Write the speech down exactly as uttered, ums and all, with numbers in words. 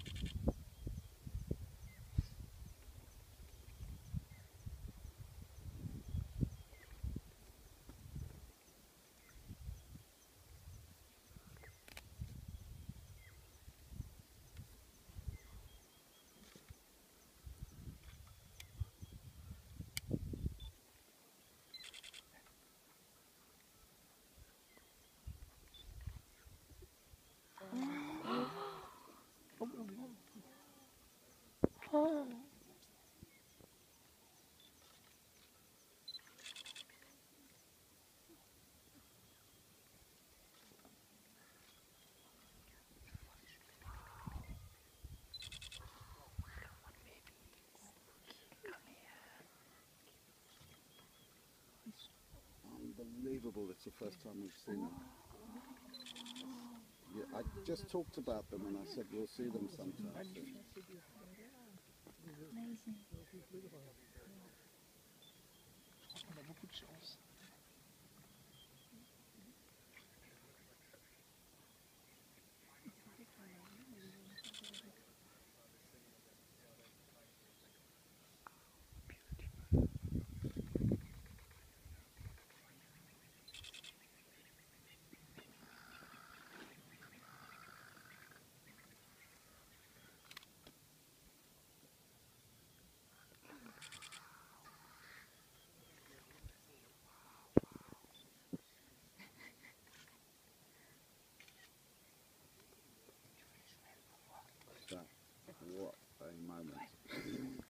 Oh. Unbelievable, it's the first time we've seen them. Yeah, I just talked about them and I said we'll see them sometime soon.